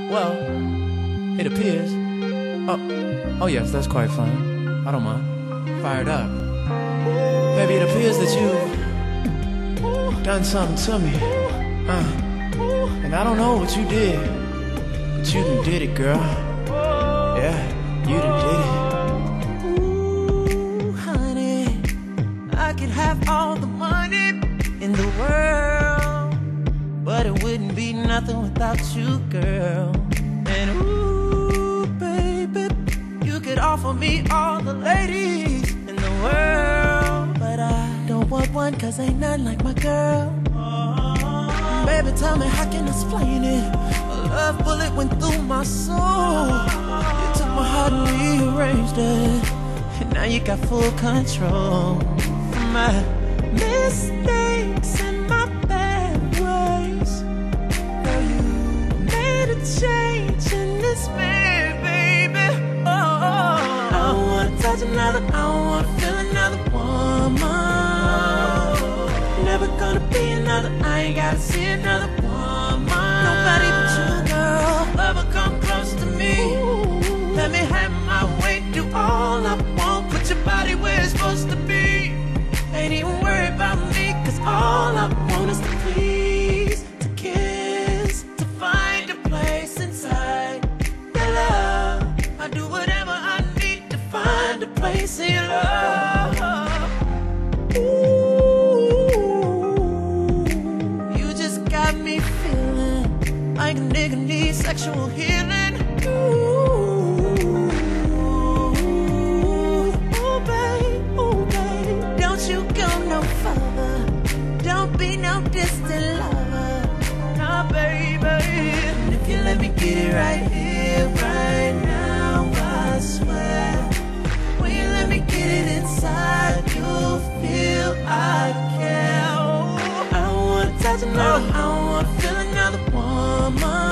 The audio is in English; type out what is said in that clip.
Well, it appears. Oh yes, that's quite fine. I don't mind. Fired up. Baby, it appears that you've done something to me. And I don't know what you did, but you done did it, girl. Yeah, you done did it. Ooh, honey, I could have all the money in the world, but it wouldn't be nothing without you, girl. And ooh, baby, you could offer me all the ladies in the world, but I don't want one, cause ain't nothing like my girl. Baby, tell me, how can I explain it? A love bullet went through my soul. You took my heart and rearranged it, and now you got full control. My mistakes and my bad ways, girl, you made a change in this man, baby. I don't wanna touch another, I don't wanna feel another woman. Never gonna be another, I ain't gotta see another woman. Nobody but you, girl. Lover, come close to me. Let me have my way, do all I want. Put your body where it's supposed to be. Ain't even worry about me, cause all I want is to please, to kiss, to find a place inside your love. I do whatever I need to find a place in your love. Ooh, you just got me feeling like a nigga needs sexual healing. Don't be no distant lover, nah, baby. And if you let me get it right here, right now, I swear, when you let me get it inside, you'll feel I care. Oh, I don't wanna touch another, I don't wanna feel another woman.